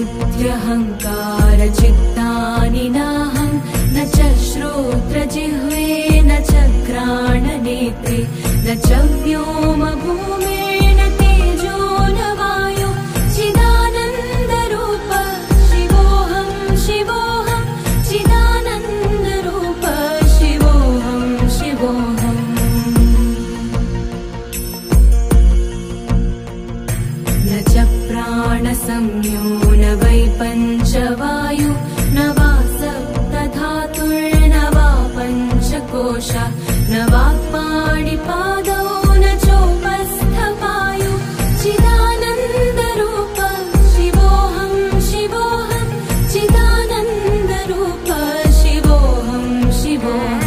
बुद्ध्यहङ्कारचित्तानि नाहं न च श्रोत्रजिह्वे न च घ्राणनेत्रे न च व्योमभूमेन तेजो न वायो चिदानन्दरूप शिवोऽहं शिवोऽहं चिदानन्दरूप शिवोऽहं शिवोऽहम् न च प्राणसंज्ञो न वै पञ्चवायु न वा सप्तधातुर्न वा पञ्चकोश न वा पाणिपादौ न चोपस्थपायु चिदानन्दरूप शिवोऽहं शिवोऽहं चिदानन्दरूप शिवोऽहं शिवोऽहम्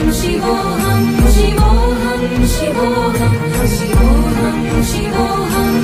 Shivoham, Shivoham, Shivoham, Shivoham.